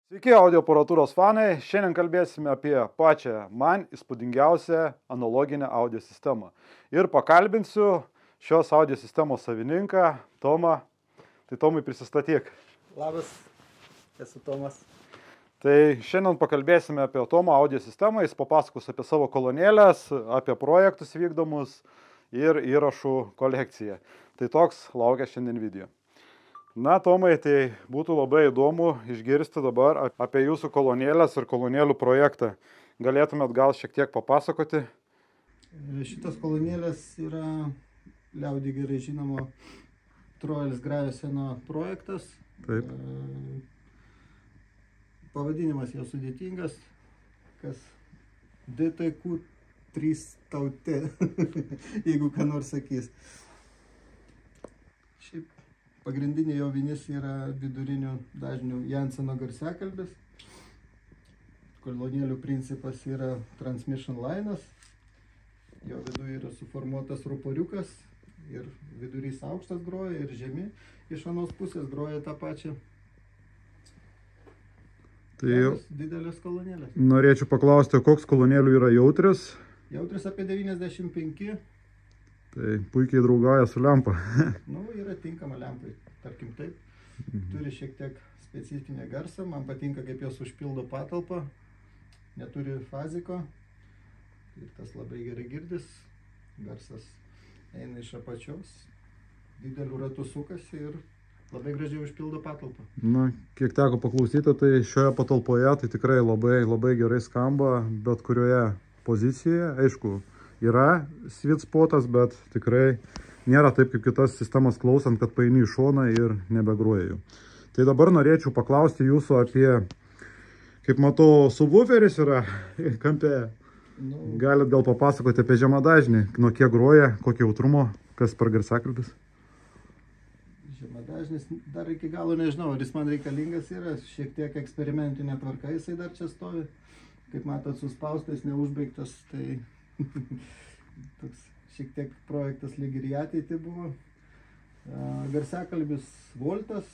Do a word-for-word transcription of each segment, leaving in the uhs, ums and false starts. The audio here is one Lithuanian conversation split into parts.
Sveiki audio aparatūros fanai, šiandien kalbėsime apie pačią man įspūdingiausią analoginę audio sistemą. Ir pakalbinsiu šios audio sistemos savininką, Tomą. Tai Tomai prisistatyk. Labas, esu Tomas. Tai šiandien pakalbėsime apie Tomo audio sistemą, jis papasakos apie savo kolonėlės, apie projektus vykdomus ir įrašų kolekciją. Tai toks laukia šiandien video. Na, Tomai, tai būtų labai įdomu išgirsti dabar apie jūsų kolonėlės ir kolonėlių projektą. Galėtumėt gal šiek tiek papasakoti? Šitas kolonėlės yra liaudį gerai žinomo Trojelis Graveseno projektas. Taip. Pavadinimas jau sudėtingas, kas D T Q trys tautė, jeigu ką nors sakys. Šiaip pagrindinė jo vinis yra vidurinių dažnių Janseno garsiakalbis. Kolonėlių principas yra transmission linas. Jo viduje yra suformuotas ruporiukas ir vidurys aukštas groja ir žemi iš anos pusės groja tą pačią. Tai jau didelės kolonėlės. Norėčiau paklausti, koks kolonėlių yra jautris? Jautris apie devyniasdešimt penki. Tai puikiai draugauja su lempa. Nu, yra tinkama lempai, tarkim taip. Mhm. Turi šiek tiek specifinę garsą. Man patinka, kaip jos užpildo patalpą. Neturi faziko. Ir tas labai gerai girdis. Garsas eina iš apačios. Didelių ratų sukasi ir labai gražiai užpildo patalpą. Na, kiek teko paklausyti, tai šioje patalpoje tai tikrai labai, labai gerai skamba bet kurioje pozicijoje. Aišku, yra sweet spotas, bet tikrai nėra taip kaip kitas sistemas klausant, kad paeini į šoną ir nebegroja jų. Tai dabar norėčiau paklausti jūsų apie, kaip matau, subwooferis yra kampe. Nu, Galit gal papasakoti apie žemadažnį, nuo kiek groja, kokio jautrumo, kas per garsiakalbis? žemadažnis dar iki galo nežinau, ar jis man reikalingas yra. Šiek tiek eksperimentinė tvarka jisai dar čia stovi. Kaip matot, suspaustas, neužbaigtas, tai toks šiek tiek projektas lyg ir į ateitį buvo. Garsiakalbis voltas,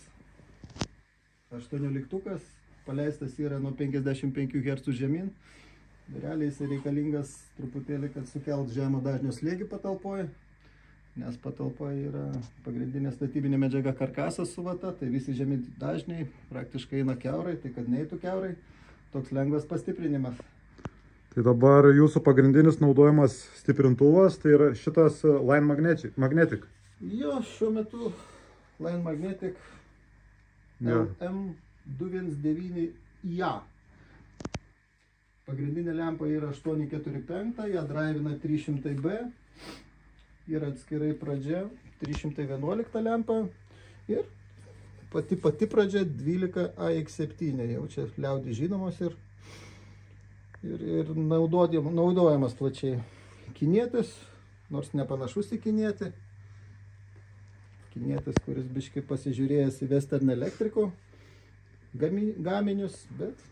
aštuonioliktukas, paleistas yra nuo penkiasdešimt penkių hercų žemyn. Realiai jisai reikalingas truputėlį, kad sukelt žemo dažnio slėgį patalpoje, nes patalpoje yra pagrindinė statybinė medžiaga karkasas su vata, tai visi žemi dažniai praktiškai eina kiaurai, tai kad neeitų kiaurai, toks lengvas pastiprinimas. Tai dabar jūsų pagrindinis naudojamas stiprintuvas, tai yra šitas Line Magnetic. Jo, šiuo metu Line Magnetic Ja. L M du vienas devyni I A. Pagrindinė lempa yra aštuoni keturi penki, ją drivina trys šimtai B. Yra atskirai pradžia, trys šimtai vienuolikta lempa. Ir pati pati pradžia dvylika A X septyni. Jau čia liaudį žinomos ir, ir, ir naudojamas plačiai. Kinietis, nors nepanašus į kinietį. Kinietis, kuris biškai pasižiūrėjęs į Western Electrico gaminius, bet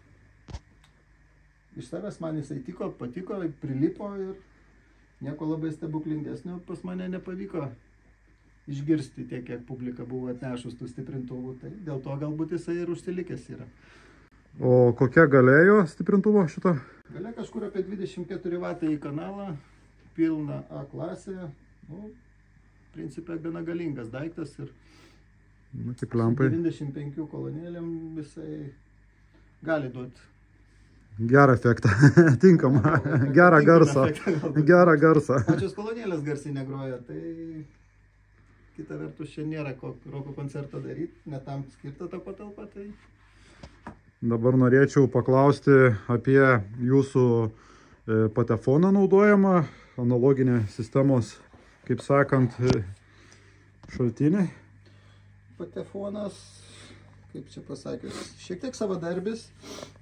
iš savęs man jisai tiko, patiko, prilipo ir nieko labai stebuklingesnio pas mane nepavyko išgirsti tiek, kiek publika buvo atnešus tų stiprintuvų. Tai dėl to galbūt jisai ir užsilikęs yra. O kokia galėjo stiprintuvo šito? Galia kažkur apie dvidešimt keturi vatai į kanalą, pilna A klasė. Nu, principė gana galingas daiktas ir Na, kaip lempai. devyniasdešimt penkių kolonėlėm jisai gali duoti. Gerą efektą, tinkamą, gerą garsą, gerą garsą. Pačios kolonėlės garsiai negroja, tai kita vertus čia nėra roko koncertą daryti, netam skirta ta patalpa. Tai... Dabar norėčiau paklausti apie jūsų patefoną naudojamą, analoginę sistemos, kaip sakant, šaltinį. Patefonas, kaip čia pasakius, šiek tiek savadarbis.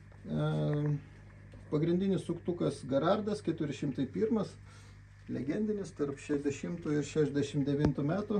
Pagrindinis suktukas Garardas keturi šimtai vienas, legendinis tarp šešiasdešimtų ir šešiasdešimt devintų metų.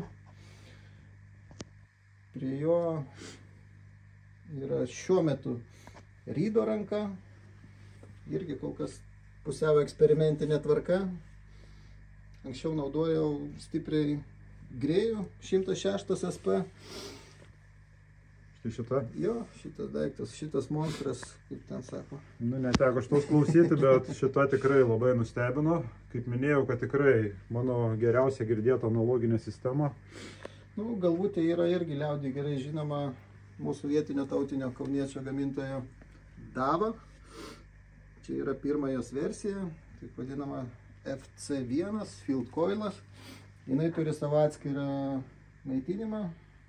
Prie jo yra šiuo metu rydo ranka, irgi kol kas pusiau eksperimentinė tvarka. Anksčiau naudojau stipriai grėjų šimtas šeši S P. Tai šita? Jo, šitas daiktas, šitas monstras, kaip ten sako. Nu, neteko šitos klausyti, bet šita tikrai labai nustebino. Kaip minėjau, kad tikrai mano geriausia girdėta analoginė sistema. Nu, galbūt tai yra irgi liaudį gerai žinoma mūsų vietinio tautinio kauniečio gamintojo Dava. Čia yra pirma jos versija, taip vadinama F C vienas, Field Coilas. Jinai turi savo atskirą maitinimą.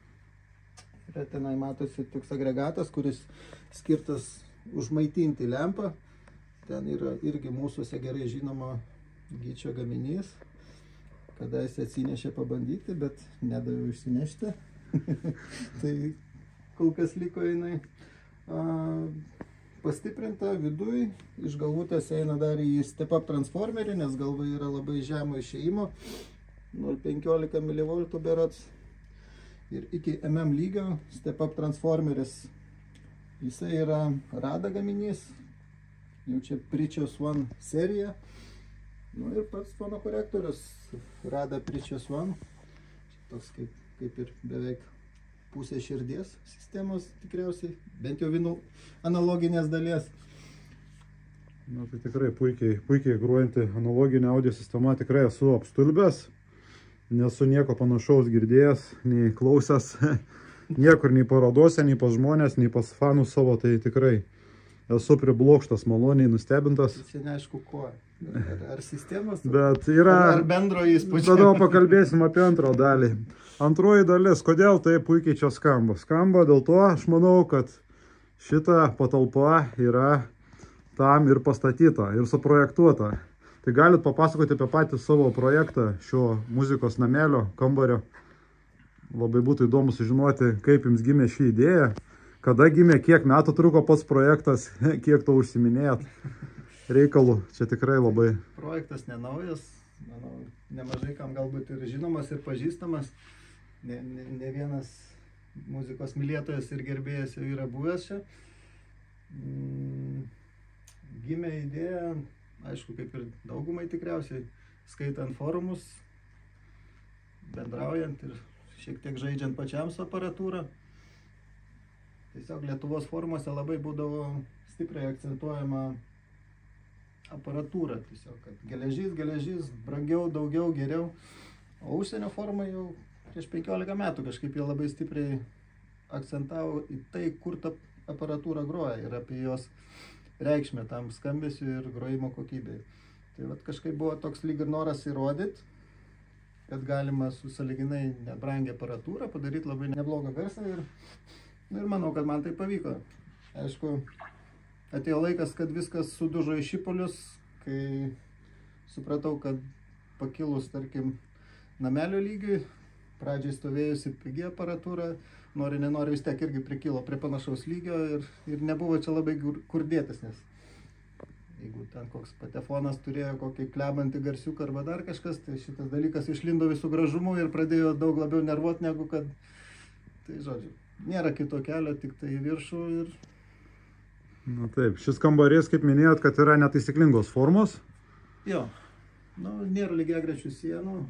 Yra tenai matosi toks agregatas, kuris skirtas užmaitinti lempą. Ten yra irgi mūsųse gerai žinoma Gyčio gaminys. Kada jis atsinešė pabandyti, bet nedavė išsinešti. Tai kol kas liko jinai a, pastiprinta viduj. Iš galvutės eina dar į step-up transformerį, nes galva yra labai žemo išėjimo. nol penkiolika milivoltų berods. Ir iki mm lygio step-up transformeris. Jisai yra Rada gaminys. Jau čia Pričios One serija. Nu ir pats fono korektorius Rada Pričios One. Toks kaip, kaip ir beveik pusė širdies sistemos tikriausiai. Bent jau vinų analoginės dalies. Na, tai tikrai puikiai, puikiai gruojanti analoginė audio sistema. Tikrai esu apstulbęs. Nesu nieko panašaus girdėjęs, nei klausęs, niekur nei parodose, nei pas žmonės, nei pas fanus savo, tai tikrai esu priblokštas, maloniai nustebintas. Čia neaišku ko, ar, ar sistemos, bet yra, ar bendro įspūdžio. Tada pakalbėsim apie antrą dalį. Antroji dalis, kodėl tai puikiai čia skamba? Skamba dėl to, aš manau, kad šita patalpa yra tam ir pastatyta, ir suprojektuota. Tai galit papasakoti apie patį savo projektą šio muzikos namelio, kambario. Labai būtų įdomu sužinoti, kaip jums gimė ši idėja, kada gimė, kiek metų truko pats projektas, kiek to užsiminėjot reikalų. Čia tikrai labai... Projektas nenaujas, manau, nemažai kam galbūt ir žinomas ir pažįstamas. Ne, ne, ne vienas muzikos mylėtojas ir gerbėjas jau yra buvęs čia. Mm, gimė idėja... Aišku, kaip ir daugumai tikriausiai, skaitant forumus, bendraujant ir šiek tiek žaidžiant pačiam su aparatūra. Tiesiog Lietuvos forumuose labai būdavo stipriai akcentuojama aparatūra. Tiesiog, kad geležys, geležys, brangiau, daugiau, geriau. O užsienio forumai jau prieš penkiolika metų kažkaip jie labai stipriai akcentavo į tai, kur ta aparatūra groja ir apie jos reikšmę tam skambesiu ir grojimo kokybei. Tai vat kažkaip buvo toks lyg ir noras įrodyti, kad galima su sąlyginai nebrangia aparatūrą padaryti labai neblogą garsą ir, ir manau, kad man tai pavyko. Aišku, atėjo laikas, kad viskas sudužo į šipulius, kai supratau, kad pakilus, tarkim, namelio lygiui, pradžiai stovėjusi pigi aparatūra, nori, nenori, vis tiek irgi prikilo prie panašaus lygio ir, ir nebuvo čia labai kur dėtis, nes jeigu ten koks patefonas turėjo kokį klebantį garsiuką arba dar kažkas, tai šitas dalykas išlindo visų gražumu ir pradėjo daug labiau nervuoti negu kad, tai žodžiu, nėra kito kelio, tik tai į viršų ir... Na taip, šis kambarys, kaip minėjot, kad yra netaisyklingos formos. Jo, nu, nėra lygiagrečių sienų.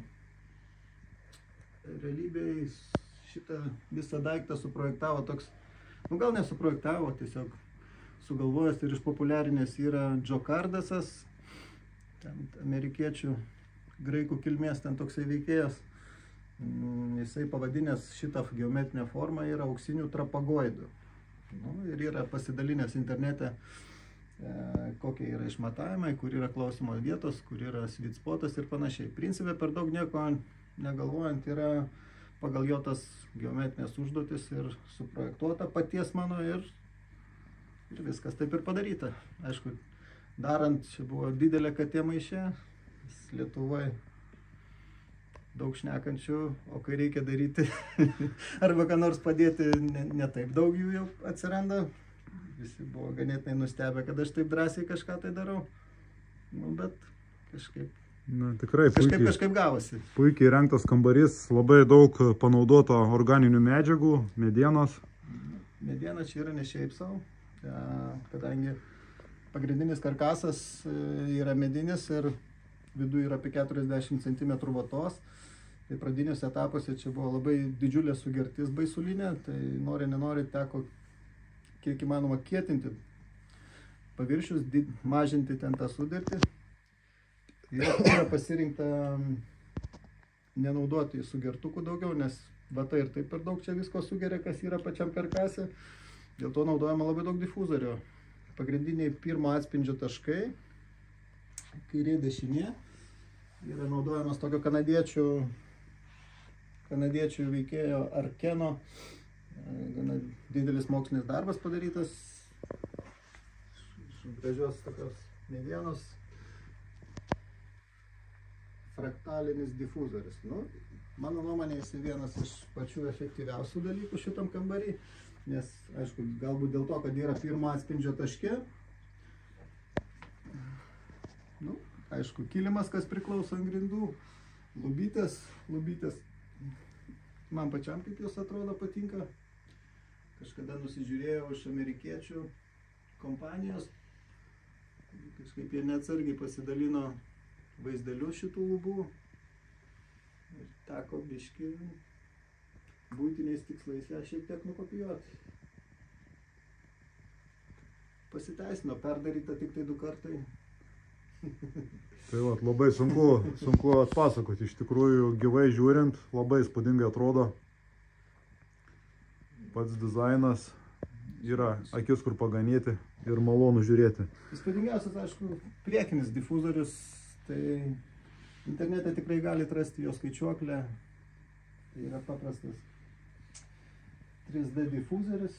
Realybėje šitą visą daiktą suprojektavo toks, nu gal nesuprojektavo, tiesiog sugalvojęs ir išpopuliarinęs yra Joe Cardasas, ten amerikiečių graikų kilmės ten toksai veikėjas. Jisai pavadinęs šitą geometrinę formą yra auksinių trapagoidų. Nu, ir yra pasidalinęs internete, e, kokie yra išmatavimai, kur yra klausimo vietos, kur yra sweet spotas ir panašiai. Principė per daug nieko negalvojant yra pagal jo tas geometrinės užduotis ir suprojektuota paties mano ir, ir viskas taip ir padaryta. Aišku, darant, čia buvo didelė katė maišė, Lietuvoje daug šnekančių, o kai reikia daryti arba ką nors padėti, ne, ne taip daug jų jau atsiranda. Visi buvo ganėtinai nustebę, kad aš taip drąsiai kažką tai darau, nu, bet kažkaip Na, tikrai kažkaip, puikiai, kažkaip gavosi. Puikiai rengtas kambarys, labai daug panaudota organinių medžiagų, medienos. Mediena čia yra ne šiaip savo, kadangi pagrindinis karkasas yra medinis ir viduje yra apie keturiasdešimt centimetrų vatos. Tai pradiniuose etapuose čia buvo labai didžiulė sugertis baisulinė, tai nori nenori teko kiek įmanoma kietinti paviršius, mažinti ten tą sudertį. Ir yra pasirinkta nenaudoti sugertukų daugiau, nes vata ir taip per daug čia visko sugeria, kas yra pačiam karkase. Dėl to naudojama labai daug difuzorio. Pagrindiniai pirmo atspindžio taškai, kairė dešinė, yra naudojamas tokio kanadiečių, kanadiečių veikėjo Arkeno, gana didelis mokslinis darbas padarytas, iš gražios tokios medienos, fraktalinis difuzorius. Nu, mano nuomonė, jis vienas iš pačių efektyviausių dalykų šitam kambarį, nes, aišku, galbūt dėl to, kad yra pirmo atspindžio taške. Nu, aišku, kilimas, kas priklauso ant grindų, lubytės, lubytės. Man pačiam kaip jos atrodo patinka. Kažkada nusižiūrėjau iš amerikiečių kompanijos. Kažkaip jie neatsargiai pasidalino vaizdelius šitų lubų. Ir teko biški būtiniais tikslais ją šiek tiek nukopijuoti. Pasiteisino, perdaryta tik tai du kartai. Tai vat, labai sunku, sunku atpasakoti, iš tikrųjų gyvai žiūrint, labai įspūdingai atrodo. Pats dizainas yra akis kur paganėti ir malonu žiūrėti. Įspūdingiausias, aišku, priekinis difuzorius, tai internete tikrai galite rasti jo skaičiuoklę. Tai yra paprastas trys D difuzoris.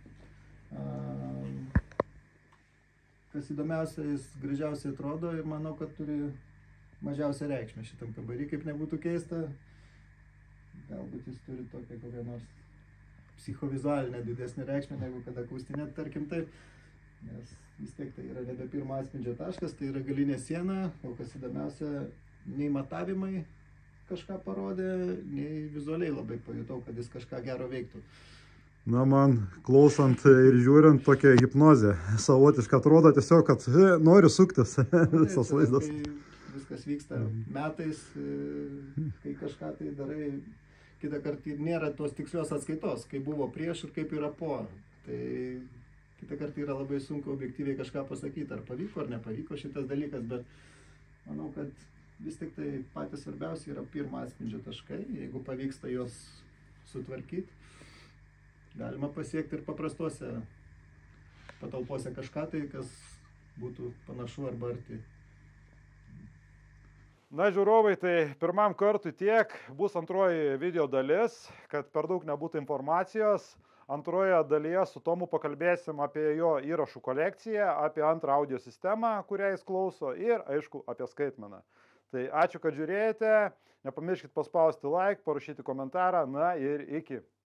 Kas įdomiausia, jis gražiausiai atrodo ir manau, kad turi mažiausią reikšmę šitam kambarį, kaip nebūtų keista. Galbūt jis turi tokią kokią nors psichovizualinę didesnę reikšmę negu kad akustinė, tarkim taip. Nes vis tiek tai yra nebe pirmo atspindžio taškas, tai yra galinė siena, o kas įdomiausia, nei matavimai kažką parodė, nei vizualiai labai pajutau, kad jis kažką gero veiktų. Na, man klausant ir žiūrint tokia hipnozė savotiška atrodo tiesiog, kad he, noriu suktis visas vaizdas. Viskas vyksta metais, kai kažką tai darai, kitą kartą nėra tos tikslios atskaitos, kaip buvo prieš ir kaip yra po. Tai kitą kartą yra labai sunku objektyviai kažką pasakyti, ar pavyko ar nepavyko šitas dalykas, bet manau, kad vis tik tai patys svarbiausia yra pirmo atspindžio taškai, jeigu pavyksta juos sutvarkyti. Galima pasiekti ir paprastuose patalpose kažką tai, kas būtų panašu arba arti. Na, žiūrovai, tai pirmam kartui tiek, bus antroji video dalis, kad per daug nebūtų informacijos. Antroje dalyje su Tomu pakalbėsim apie jo įrašų kolekciją, apie antrą audio sistemą, kurią jis klauso ir, aišku, apie skaitmeną. Tai ačiū, kad žiūrėjote, nepamirškit paspausti like, parašyti komentarą, na ir iki.